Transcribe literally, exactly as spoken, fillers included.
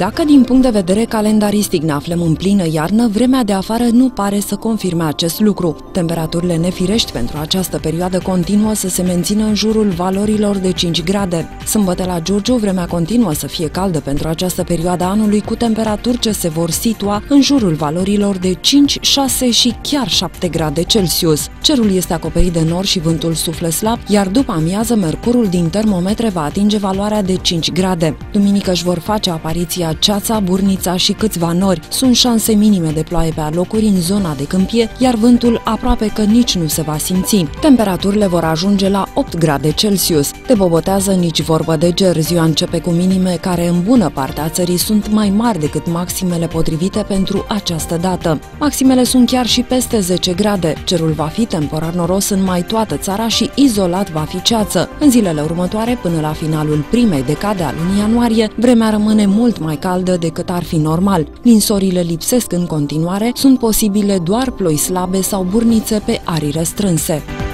Dacă din punct de vedere calendaristic ne aflăm în plină iarnă, vremea de afară nu pare să confirme acest lucru. Temperaturile nefirești pentru această perioadă continuă să se mențină în jurul valorilor de cinci grade. Sâmbătă la Giurgiu, vremea continuă să fie caldă pentru această perioadă anului, cu temperaturi ce se vor situa în jurul valorilor de cinci, șase și chiar șapte grade Celsius. Cerul este acoperit de nor și vântul suflă slab, iar după amiază mercurul din termometre va atinge valoarea de cinci grade. Duminică își vor face apariția ceața, burnița și câțiva nori. Sunt șanse minime de ploaie pe alocuri în zona de câmpie, iar vântul aproape că nici nu se va simți. Temperaturile vor ajunge la opt grade Celsius. De bobotează nici vorbă de ger. Ziua începe cu minime care în bună parte a țării sunt mai mari decât maximele potrivite pentru această dată. Maximele sunt chiar și peste zece grade. Cerul va fi temporar noros în mai toată țara și izolat va fi ceață. În zilele următoare, până la finalul primei decade a lunii ianuarie, vremea rămâne mult mai caldă decât ar fi normal. Ninsorile lipsesc în continuare, sunt posibile doar ploi slabe sau burnițe pe arii restrânse.